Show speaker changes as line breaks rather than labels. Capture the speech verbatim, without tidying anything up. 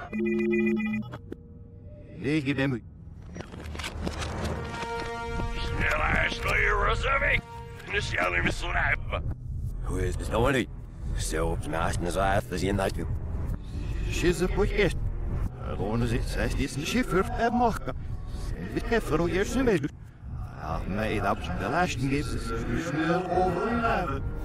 Nee, give him.
Snella, Slayer, Rosavi. Nisjali Mislab.
Who is this? No one. So, naast as I have to see that.
She's a quick. Alone as it says, this is she first at Moscow. We have for years to make. I've made up the last gives us a over and over.